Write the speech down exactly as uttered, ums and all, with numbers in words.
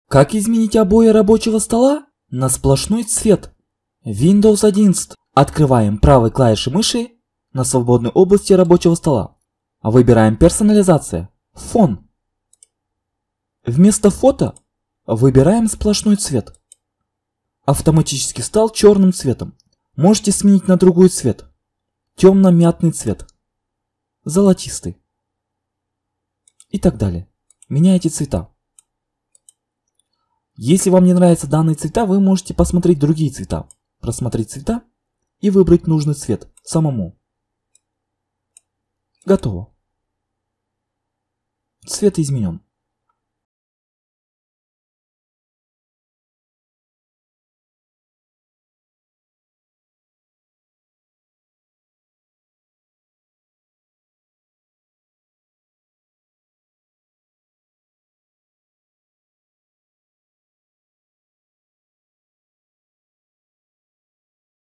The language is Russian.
Как изменить обои рабочего стола на сплошной цвет? Windows одиннадцать. Открываем правой клавишей мыши на свободной области рабочего стола. Выбираем персонализация. Фон. Вместо фото выбираем сплошной цвет. Автоматически стал черным цветом. Можете сменить на другой цвет. Темно-мятный цвет. Золотистый. И так далее. Меняйте цвета. Если вам не нравятся данные цвета, вы можете посмотреть другие цвета. Просмотреть цвета и выбрать нужный цвет самому. Готово. Цвет изменен.